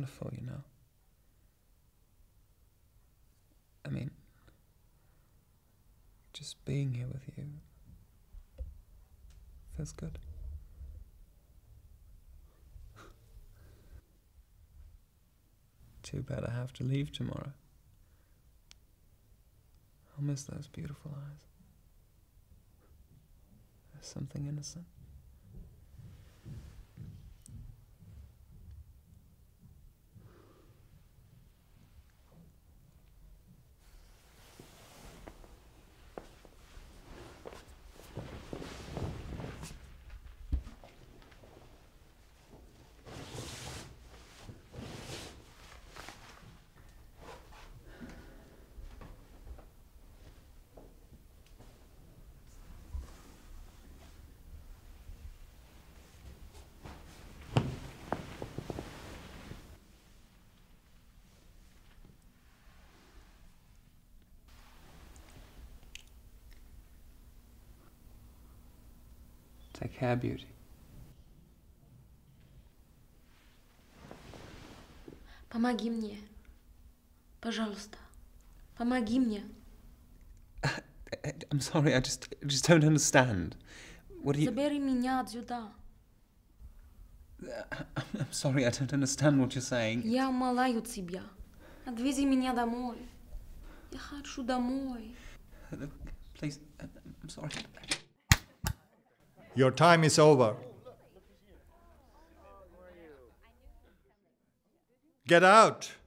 wonderful, you know. I mean, just being here with you feels good. Too bad I have to leave tomorrow. I'll miss those beautiful eyes. There's something innocent. Take care, beauty. Помоги мне. Пожалуйста. Помоги мне. I'm sorry, I just don't understand. What do you... Забери меня отсюда. I'm sorry, I don't understand what you're saying. Я умоляю тебя. Отвези меня домой. Я хочу домой. Please, I'm sorry. Your time is over. Get out!